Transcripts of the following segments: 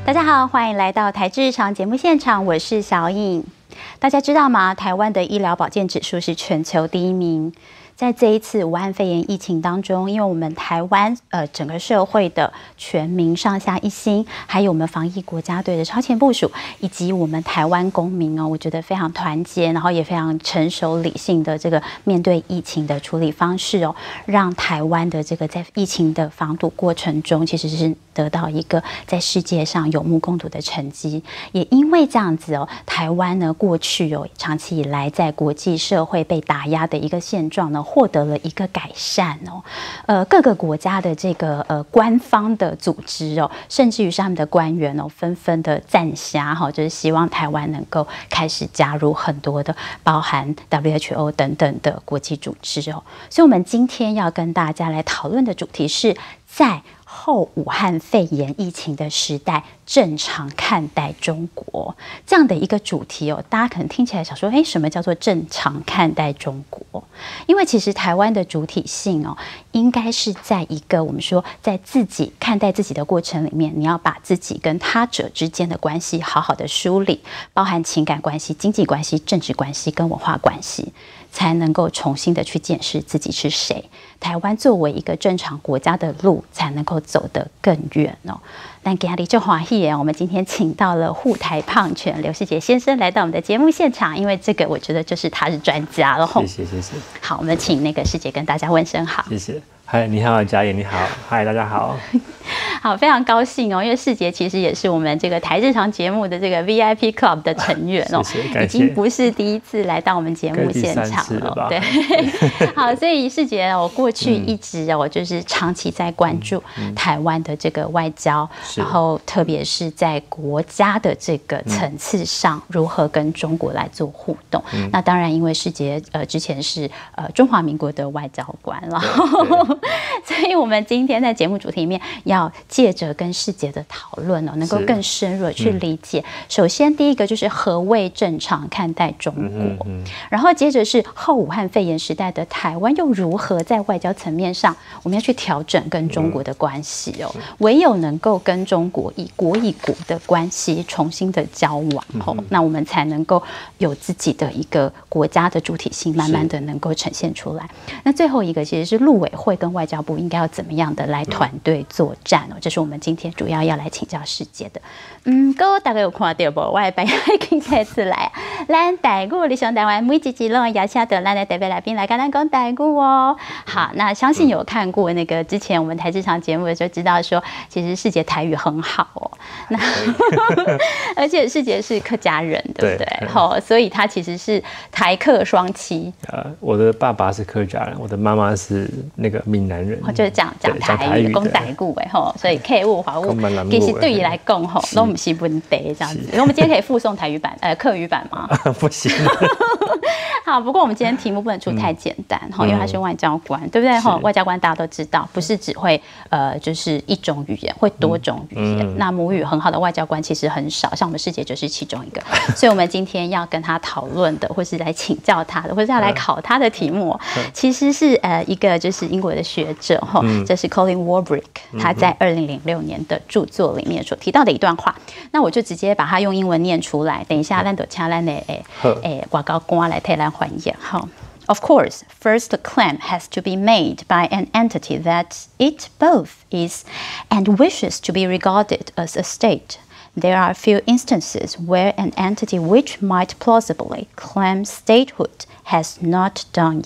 大家好，欢迎来到台知日常节目现场，我是小颖。大家知道吗？台湾的医疗保健指数是全球第1名。在这一次武汉肺炎疫情当中，因为我们台湾整个社会的全民上下一心，还有我们防疫国家队的超前部署，以及我们台湾公民我觉得非常团结，然后也非常成熟理性的这个面对疫情的处理方式让台湾的这个在疫情的防堵过程中，其实是得到一个在世界上有目共睹的成绩。也因为这样子台湾呢过去长期以来在国际社会被打压的一个现状呢，获得了一个改善各个国家的这个官方的组织甚至于是他们的官员纷纷的赞虾就是希望台湾能够开始加入很多的包含 WHO 等等的国际组织所以我们今天要跟大家来讨论的主题是在后武汉肺炎疫情的时代，正常看待中国这样的一个主题大家可能听起来想说，什么叫做正常看待中国？因为其实台湾的主体性应该是在一个我们说在自己看待自己的过程里面，你要把自己跟他者之间的关系好好的梳理，包含情感关系、经济关系、政治关系跟文化关系，才能够重新的去检视自己是谁。台湾作为一个正常国家的路，才能够走得更远但今天就欢喜我们今天请到了护台胖犬刘世杰先生来到我们的节目现场，因为这个我觉得就是他是专家了。 谢谢。 好，我们请那个世杰跟大家问声好。 谢谢。嗨，你好，嘉颖，你好，嗨，大家好。 好，非常高兴因为世杰其实也是我们这个台日常节目的这个 VIP Club 的成员谢谢， 已经不是第一次来到我们节目现场了。对，好，所以世杰我过去一直我就是长期在关注台湾的这个外交，然后特别是在国家的这个层次上，如何跟中国来做互动。那当然，因为世杰之前是中华民国的外交官，然后所以我们今天在节目主题里面要借着跟世杰的讨论能够更深入的去理解。首先第一个就是何谓正常看待中国，然后接着是后武汉肺炎时代的台湾又如何在外交层面上我们要去调整跟中国的关系唯有能够跟中国以国的关系重新的交往那我们才能够有自己的一个国家的主体性慢慢的能够呈现出来。那最后一个其实是陆委会跟外交部应该要怎么样的来团队作战这是我们今天主要要来请教世杰的。各位大家有看到不？我的朋友已经再次来咱台语理想台湾每一集都邀请到咱的特别来宾来跟咱讲台语好，那相信有看过那个之前我们台日常节目的时候，知道说其实世杰台语很好那而且世杰是客家人，对不对？所以他其实是台客双栖。 我的爸爸是客家人，我的妈妈是那个闽南人， 就是讲台语，讲台语所以客户华语其实对于来讲都不是问题这样子。我们今天可以附送台语版客语版吗？ 不行。 好，不过我们今天题目不能出太简单因为他是外交官，对不对？外交官大家都知道，不是只会就是一种语言，会多种语言。那母语很好的外交官其实很少，像我们世杰就是其中一个。所以我们今天要跟他讨论的，或是来请教他的，或是要来考他的题目，其实是一个就是英国的学者这是 Colin Warbrick 他在2006年的著作里面所提到的一段话。那我就直接把它用英文念出来，等一下咱就请咱的外交官来替咱翻译。Of course, first the claim has to be made by an entity that it both is and wishes to be regarded as a state. There are a few instances where an entity which might plausibly claim statehood has not done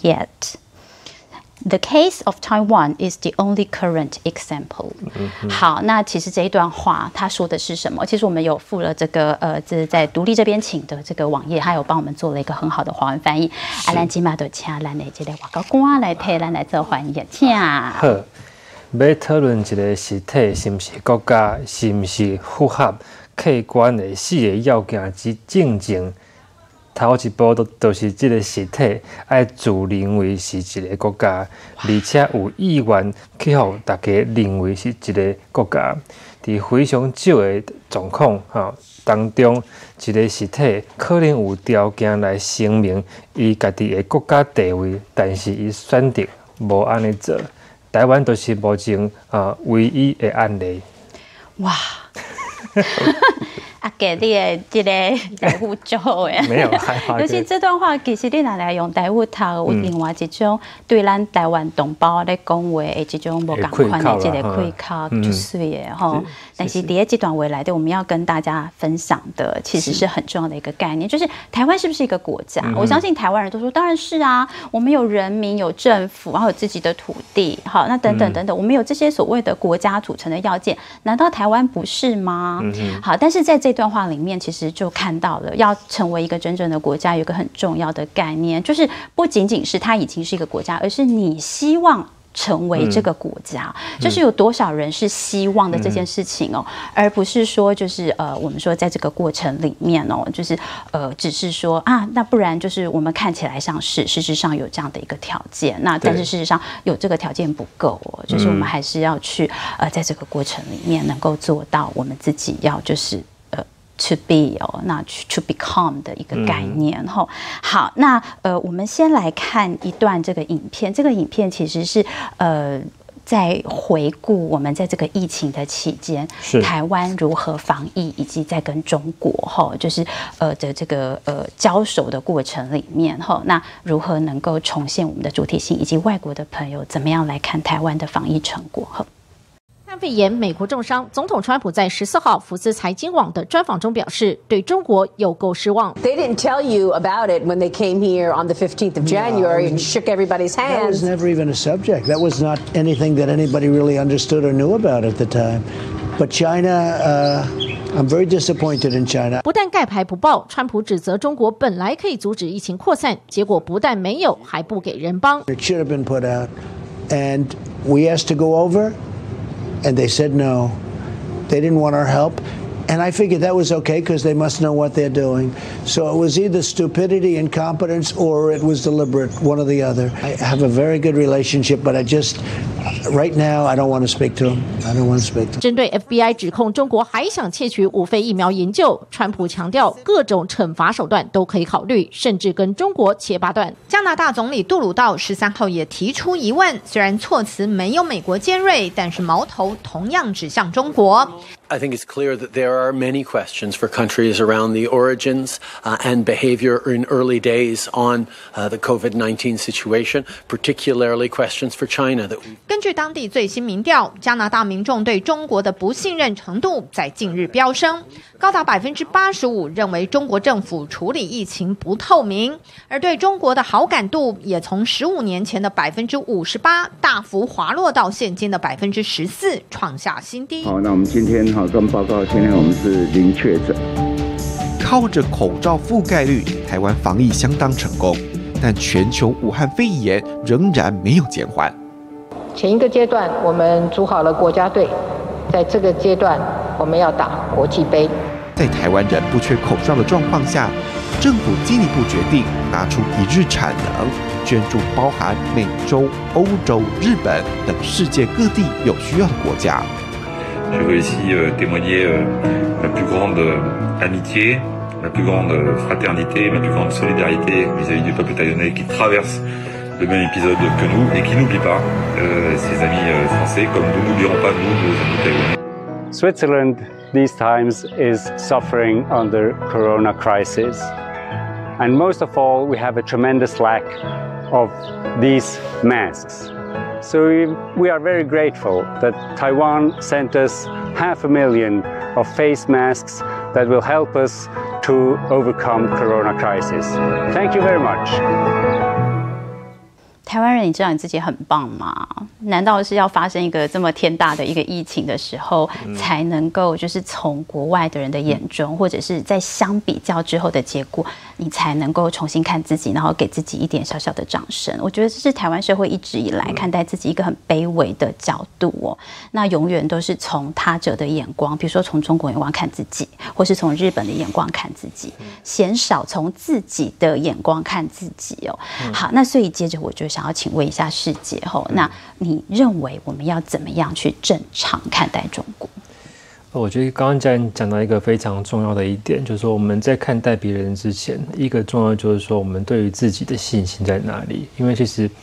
yet.The case of Taiwan is the only current example. 好，那其实这一段话他说的是什么？其实我们有附了这个这是在独立这边请的这个网页，他有帮我们做了一个很好的华文翻译。咱今嘛就请咱的这个外交官来替咱来做翻译，请。 好，要讨论一个实体是不是国家，是不是符合客观的4个要件之正正。头一步都是这个实体爱自认为是一个国家，而且有意愿去互大家认为是一个国家。在非常少的状况当中，一个实体可能有条件来声明伊家己的国家地位，但是伊选择无安尼做。台湾就是目前唯一的案例。 哇！ 啊，给你的这个台语就好诶， 没有害怕。 尤其这段话，其实你拿来用台语读，有另外一种对咱台湾同胞咧讲话的这种无共款的这个开口，就水的吼。但是第二这段话来的，我们要跟大家分享的，其实是很重要的一个概念，就是台湾是不是一个国家？我相信台湾人都说，当然是啊，我们有人民、有政府，然后有自己的土地，好，那等等等等，我们有这些所谓的国家组成的要件，难道台湾不是吗？好，但是在这段话里面，其实就看到了，要成为一个真正的国家，有一个很重要的概念，就是不仅仅是它已经是一个国家，而是你希望成为这个国家，就是有多少人是希望的这件事情哦，而不是说就是我们说在这个过程里面哦，就是只是说啊，那不然就是我们看起来像是事实上有这样的一个条件，那但是事实上有这个条件不够哦，就是我们还是要去在这个过程里面能够做到我们自己要就是to be 哦，那 to become 的一个概念吼。好，那我们先来看一段这个影片。这个影片其实是在回顾我们在这个疫情的期间，台湾如何防疫，以及在跟中国吼，就是的这个交手的过程里面吼，那如何能够重现我们的主体性，以及外国的朋友怎么样来看台湾的防疫成果吼。 肺炎，美国重伤。总统川普在14号福斯财经网的专访中表示，对中国有够失望。 They didn't tell you about it when they came here on the 15th of January and shook everybody's hands. That was never even a subject. That was not anything that anybody really understood or knew about at the time. But China, I'm very disappointed in China. 不但盖牌不报，川普指责中国本来可以阻止疫情扩散，结果不但没有，还不给人帮。 It should have been put out, and we asked to go over.And they said no. They didn't want our help. And I figured that was okay because they must know what they're doing. So it was either stupidity, incompetence, or it was deliberate, one or the other. I have a very good relationship, but right now, I don't want to speak to him. I don't want to speak to him. 针对 FBI 指控中国还想窃取武肺疫苗研究，川普强调各种惩罚手段都可以考虑，甚至跟中国切八段。 加拿大总理杜鲁道13号也提出疑问，虽然措辞没有美国尖锐，但是矛头同样指向中国。 I think it's clear that there are many questions for countries around the origins and behavior in early days on the COVID-19 situation, particularly questions for China. 根据当地最新民调，加拿大民众对中国的不信任程度在近日飙升，高达85%认为中国政府处理疫情不透明，而对中国的好感度也从15年前的58%大幅滑落到现今的14%，创下新低。 好，那我们今天跟报告，今天我们是0确诊。 靠着口罩覆盖率，台湾防疫相当成功，但全球武汉肺炎仍然没有减缓。 前一个阶段，我们组好了国家队，在这个阶段，我们要打国际杯。 在台湾人不缺口罩的状况下，政府进一步决定拿出一日产能，捐助包含美洲、欧洲、日本等世界各地有需要的国家。 Je veux ici témoigner ma plus grande amitié, ma plus grande fraternité, ma plus grande solidarité vis-à-vis du peuple taïwanais qui traverse le même épisode que nous et qui n'oublie pas ses amis français, comme nous n'oublierons pas nous nos amis taïwanais. Switzerland these times is suffering under corona crisis. And most of all, we have a tremendous lack of these masks. So we are very grateful that Taiwan sent us 500,000 of face masks that will help us to overcome corona crisis. Thank you very much. 台湾人，你知道你自己很棒吗？难道是要发生一个这么天大的一个疫情的时候，才能够就是从国外的人的眼中，或者是在相比较之后的结果，你才能够重新看自己，然后给自己一点小小的掌声？我觉得这是台湾社会一直以来看待自己一个很卑微的角度哦。那永远都是从他者的眼光，比如说从中国眼光看自己，或是从日本的眼光看自己，鲜少从自己的眼光看自己哦。好，那所以接着我就想要请问一下世杰吼，那你认为我们要怎么样去正常看待中国？ 我觉得刚刚讲到一个非常重要的一点，就是说我们在看待别人之前，一个重要就是说我们对于自己的信心在哪里。因为其实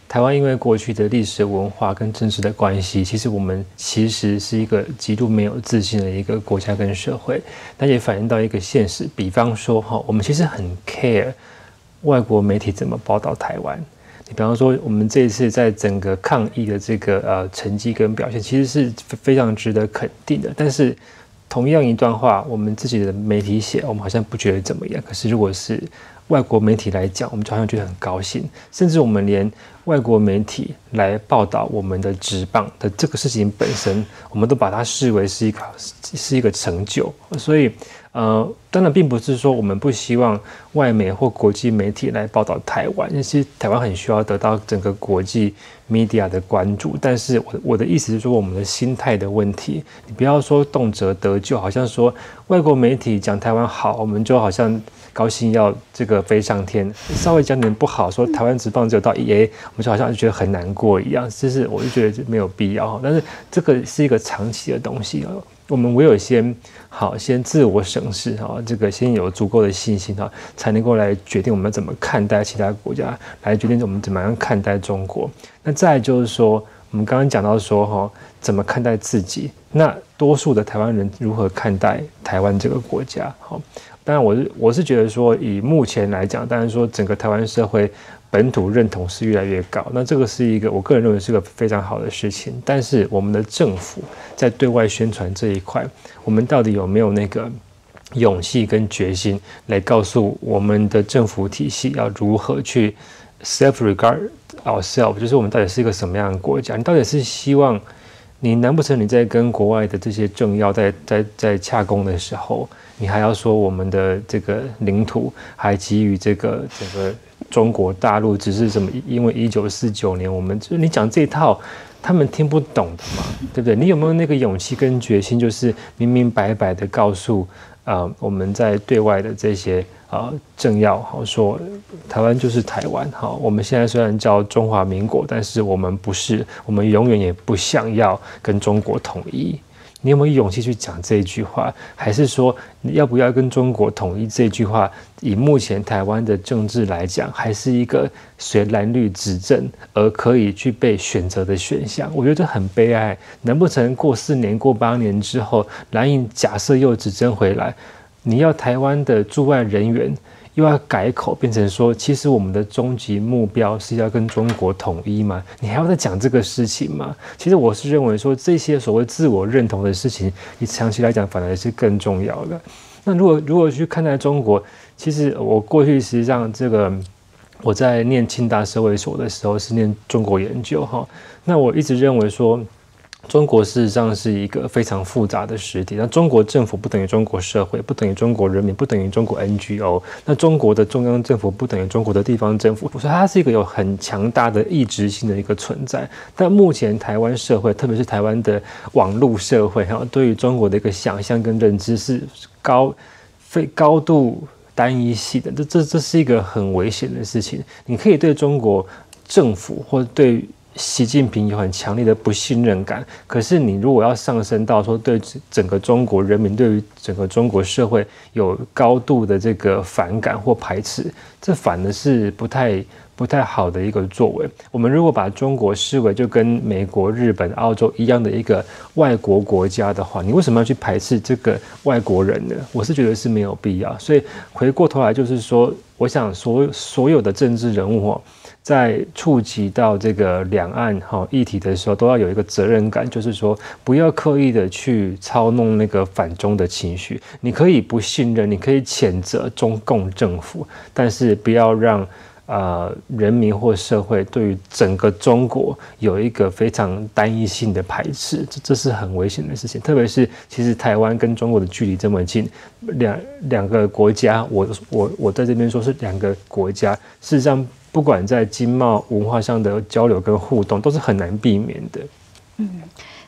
台湾因为过去的历史文化跟政治的关系，其实我们其实是一个极度没有自信的一个国家跟社会，那也反映到一个现实，比方说我们其实很 care 外国媒体怎么报道台湾。你比方说，我们这一次在整个抗疫的这个成绩跟表现，其实是非常值得肯定的。但是同样一段话，我们自己的媒体写，我们好像不觉得怎么样。可是如果是外国媒体来讲，我们就好像觉得很高兴，甚至我们连外国媒体来报道我们的职棒的这个事情本身，我们都把它视为是一个成就。所以当然并不是说我们不希望外媒或国际媒体来报道台湾，因为其实台湾很需要得到整个国际 media 的关注。但是我的意思是说，我们的心态的问题，你不要说动辄得咎，好像说外国媒体讲台湾好，我们就好像高兴要这个飞上天，稍微讲点不好，说台湾职棒只有到 EA， 我们就好像觉得很难过一样。就是我就觉得没有必要，但是这个是一个长期的东西，我们唯有先自我审视这个先有足够的信心才能够来决定我们怎么看待其他国家，来决定我们怎么样看待中国。那再来就是说，我们刚刚讲到说怎么看待自己，那多数的台湾人如何看待台湾这个国家？当然我是觉得说，以目前来讲，当然说整个台湾社会本土认同是越来越高，那这个是一个我个人认为是个非常好的事情。但是我们的政府在对外宣传这一块，我们到底有没有那个勇气跟决心来告诉我们的政府体系要如何去 self-regard ourselves， 就是我们到底是一个什么样的国家？你到底是希望你难不成你在跟国外的这些政要在洽公的时候，你还要说我们的这个领土还给予这个整个中国大陆只是什么？因为1949年我们就是你讲这一套，他们听不懂的嘛，对不对？你有没有那个勇气跟决心，就是明明白白的告诉我们在对外的这些政要说台湾就是台湾我们现在虽然叫中华民国，但是我们不是，我们永远也不想要跟中国统一。你有没有勇气去讲这一句话？还是说你要不要跟中国统一这句话，以目前台湾的政治来讲，还是一个随蓝绿执政而可以去被选择的选项？我觉得这很悲哀。难不成过4年、过8年之后，蓝营假设又执政回来，你要台湾的驻外人员又要改口变成说，其实我们的终极目标是要跟中国统一吗？你还要再讲这个事情吗？其实我是认为说，这些所谓自我认同的事情，你长期来讲反而是更重要的。那如果去看待中国，其实我过去实际上我在念清大社会所的时候是念中国研究那我一直认为说，中国事实上是一个非常复杂的实体。那中国政府不等于中国社会，不等于中国人民，不等于中国 NGO。那中国的中央政府不等于中国的地方政府，所以它是一个有很强大的意志性的一个存在。但目前台湾社会，特别是台湾的网络社会，对于中国的一个想象跟认知是高度单一性的。这是一个很危险的事情。你可以对中国政府或对习近平有很强烈的不信任感，可是你如果要上升到说对整个中国人民、对于整个中国社会有高度的这个反感或排斥，这反而是不太好的一个作为。我们如果把中国视为就跟美国、日本、澳洲一样的一个外国国家的话，你为什么要去排斥这个外国人呢？我是觉得是没有必要。所以回过头来就是说，我想所有的政治人物在触及到这个两岸议题的时候，都要有一个责任感，就是说不要刻意的去操弄那个反中的情绪。你可以不信任，你可以谴责中共政府，但是不要让人民或社会对于整个中国有一个非常单一性的排斥，这是很危险的事情。特别是其实台湾跟中国的距离这么近，两个国家，我在这边说是2个国家，事实上不管在经贸文化上的交流跟互动，都是很难避免的。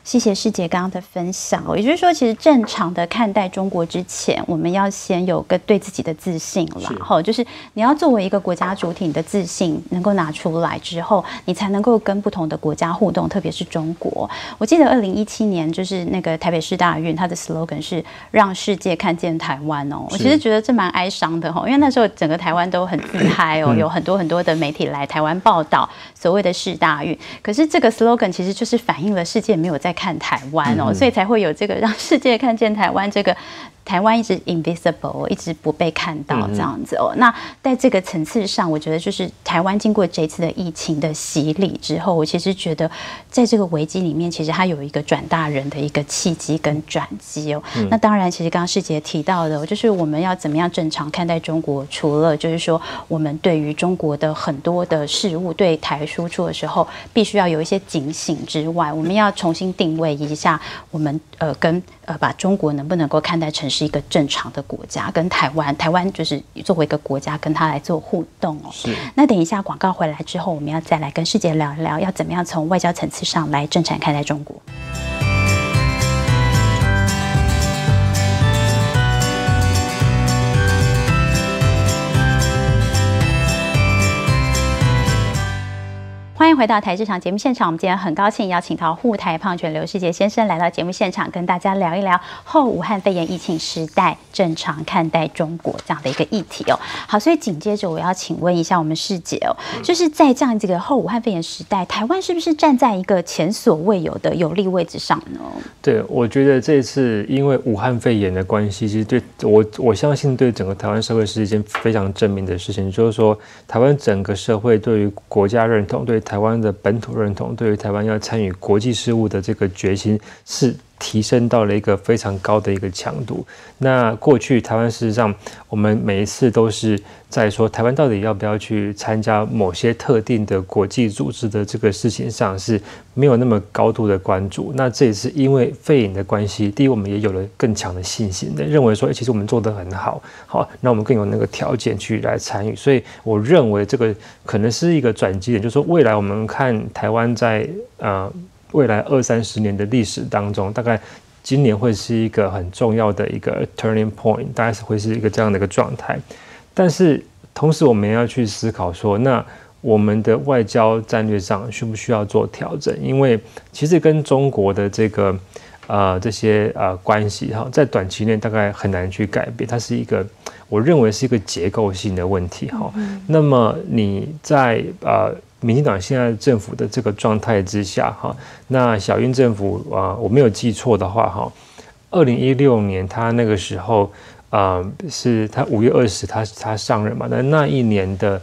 谢谢世杰刚刚的分享，也就是说，其实正常的看待中国之前，我们要先有个对自己的自信啦。就是你要作为一个国家主体，你的自信能够拿出来之后，你才能够跟不同的国家互动，特别是中国。我记得2017年就是那个台北市大运，它的 slogan 是让世界看见台湾哦。我其实觉得这蛮哀伤的因为那时候整个台湾都很自嗨哦，有很多的媒体来台湾报道所谓的世大运，可是这个 slogan 其实就是反映了世界没有在看台湾哦，所以才会有这个让世界看见台湾这个。台湾一直 invisible， 一直不被看到这样子哦。那在这个层次上，我觉得就是台湾经过这次的疫情的洗礼之后，我其实觉得在这个危机里面，其实它有一个转大人的一个契机跟转机哦。那当然，其实刚刚世杰提到的，就是我们要怎么样正常看待中国，除了就是说我们对于中国的很多的事物对台输出的时候，必须要有一些警醒之外，我们要重新定位一下我们把中国能不能够看待成是一个正常的国家，跟台湾就是作为一个国家跟他来做互动哦。是。那等一下广告回来之后，我们要再来跟世杰聊一聊，要怎么样从外交层次上来正常看待中国。欢迎回到台视场节目现场，我们今天很高兴邀请到护台胖犬刘世杰先生来到节目现场，跟大家聊一聊后武汉肺炎疫情时代正常看待中国这样的一个议题哦。好，所以紧接着我要请问一下我们世杰哦，就是在这样这个后武汉肺炎时代，台湾是不是站在一个前所未有的有利位置上呢？ 对，我觉得这次因为武汉肺炎的关系，其实对我相信对整个台湾社会是一件非常正面的事情，就是说台湾整个社会对于国家认同，对台湾的本土认同，对于台湾要参与国际事务的这个决心是提升到了一个非常高的一个强度。那过去台湾事实上，我们每一次都是在说台湾到底要不要去参加某些特定的国际组织的这个事情上是没有那么高度的关注。那这也是因为肺炎的关系，第一我们也有了更强的信心的，认为说其实我们做得很好，那我们更有那个条件去来参与。所以我认为这个可能是一个转机点，就是说未来我们看台湾在未来20-30年的历史当中，大概今年会是一个很重要的一个 turning point， 大概是会是一个这样的一个状态。但是同时我们要去思考说，那我们的外交战略上需不需要做调整？因为其实跟中国的这个这些关系在短期内大概很难去改变，它是一个我认为是一个结构性的问题那么你在民进党现在政府的这个状态之下那小英政府我没有记错的话2016年他那个时候是他5月20他上任嘛，那一年的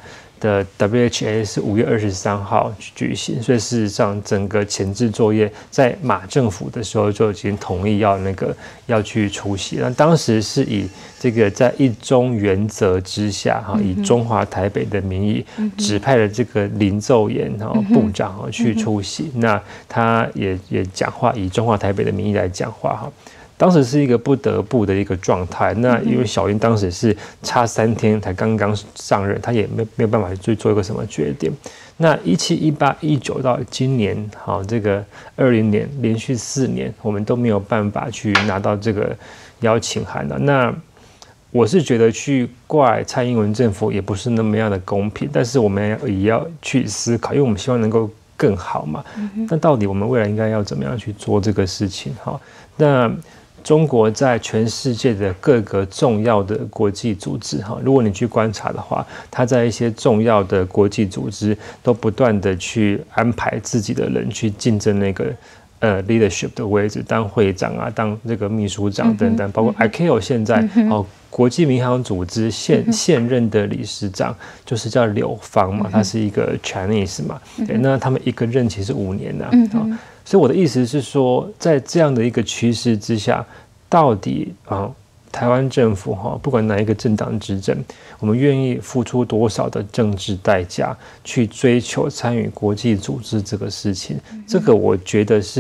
WHA 是5月23号举行，所以事实上整个前置作业在马政府的时候就已经同意要去出席。那当时是以这个在一中原则之下以中华台北的名义指派了这个林奏延部长去出席。那他也讲话，以中华台北的名义来讲话当时是一个不得不的一个状态。那因为小英当时是差3天才刚刚上任，他也没有办法去做一个什么决定。那17、18、19到今年这个20年连续4年，我们都没有办法去拿到这个邀请函了。那我是觉得去怪蔡英文政府也不是那么样的公平，但是我们也要去思考，因为我们希望能够更好嘛。那到底我们未来应该要怎么样去做这个事情？那中国在全世界的各个重要的国际组织如果你去观察的话，它在一些重要的国际组织都不断的去安排自己的人去竞争那个leadership 的位置，当会长当这个秘书长等等，包括 ICAO 现在国际民航组织现任的理事长就是叫柳芳嘛，他是一个 Chinese 嘛，那他们一个任期是5年所以我的意思是说，在这样的一个趋势之下，到底台湾政府不管哪一个政党执政，我们愿意付出多少的政治代价去追求参与国际组织这个事情？这个我觉得是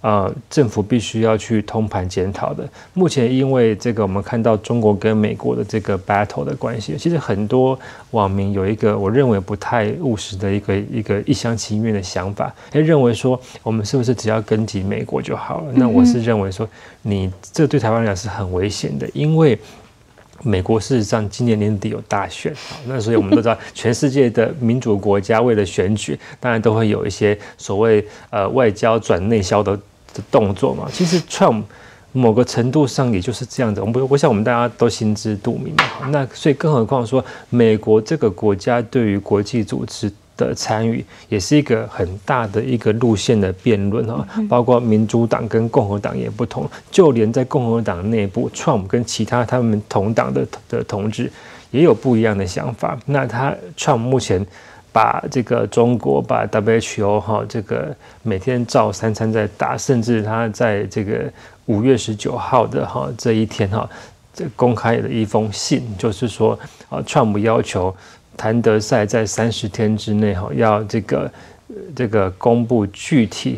政府必须要去通盘检讨的。目前因为这个，我们看到中国跟美国的这个 battle 的关系，其实很多网民有一个我认为不太务实的一个一厢情愿的想法，认为说我们是不是只要跟紧美国就好了？那我是认为说，你这对台湾来讲是很危险的，因为美国事实上今年年底有大选，那所以我们都知道，全世界的民主国家为了选举，当然都会有一些所谓外交转内销的动作嘛。其实 Trump 某个程度上也就是这样子，我想我们大家都心知肚明嘛。那所以更何况说，美国这个国家对于国际组织的参与也是一个很大的一个路线的辩论哈，包括民主党跟共和党也不同，就连在共和党内部 ，Trump 跟其他他们同党的同志也有不一样的想法。那Trump 目前把这个中国把 WHO 哈这个每天照3餐在打，甚至他在这个5月19号的哈这一天哈，公开了一封信，就是说Trump 要求谭德赛在30天之内要这个公布具体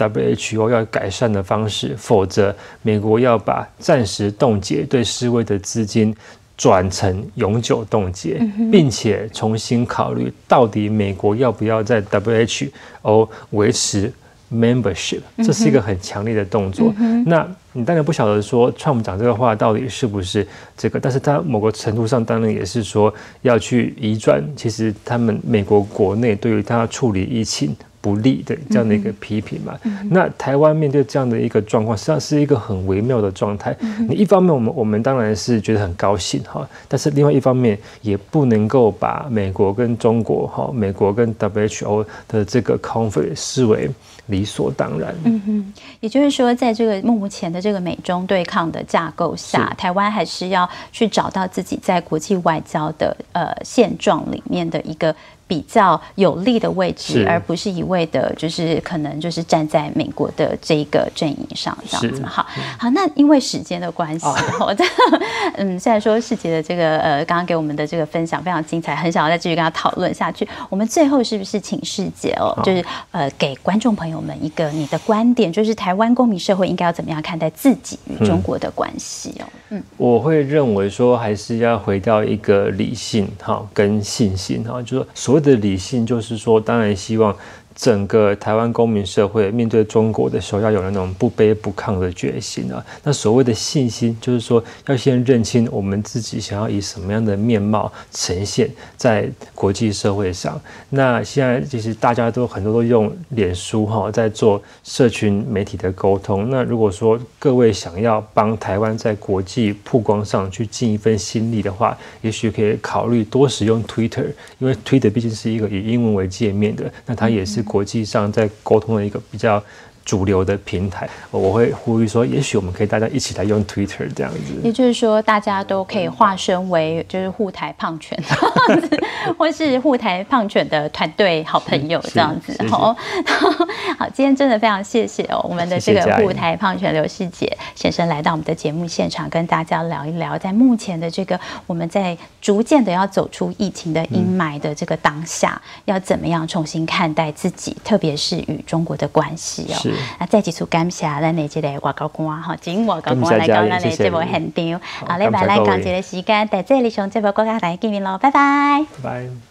WHO 要改善的方式，否则美国要把暂时冻结对示威的资金转成永久冻结，并且重新考虑到底美国要不要在 WHO 维持 membership， 这是一个很强烈的动作。那你当然不晓得说 Trump 讲这个话到底是不是这个，但是他某个程度上当然也是说要去移转，其实他们美国国内对于他处理疫情不利的这样的一个批评嘛。那台湾面对这样的一个状况，实际上是一个很微妙的状态。你一方面我们当然是觉得很高兴哈，但是另外一方面也不能够把美国跟中国哈，美国跟 WHO 的这个 conflict 视为理所当然。 也就是说，在这个目前的这个美中对抗的架构下，台湾还是要去找到自己在国际外交的现状里面的一个比较有利的位置，而不是一味的，就是可能就是站在美国的这个阵营上这样子嘛。好，那因为时间的关系，虽然说世杰的这个刚刚给我们的这个分享非常精彩，很想要再继续跟他讨论下去。我们最后是不是请世杰就是给观众朋友们一个你的观点，就是台湾公民社会应该要怎么样看待自己与中国的关系我会认为说还是要回到一个理性跟信心就是说所谓的理性，就是说当然希望整个台湾公民社会面对中国的时候，要有那种不卑不亢的决心啊。那所谓的信心，就是说要先认清我们自己想要以什么样的面貌呈现在国际社会上。那现在其实大家都很多都用脸书在做社群媒体的沟通。那如果说各位想要帮台湾在国际曝光上去尽一份心力的话，也许可以考虑多使用 Twitter， 因为 Twitter 毕竟是一个以英文为界面的，那它也是国际上在沟通的一个比较主流的平台。我会呼吁说，也许我们可以大家一起来用 Twitter 这样子。 也就是说，大家都可以化身为就是护台胖犬，或是护台胖犬的团队好朋友这样子。好，今天真的非常谢谢我们的这个护台胖犬刘世杰先生来到我们的节目现场，跟大家聊一聊，在目前的这个我们在逐渐的要走出疫情的阴霾的这个当下，要怎么样重新看待自己，特别是与中国的关系那再一次感谢咱的这个外交官真外交官来到咱的节目现场。礼拜来讲这个时间，在这里上这部国家来见面咯，拜拜。 拜拜。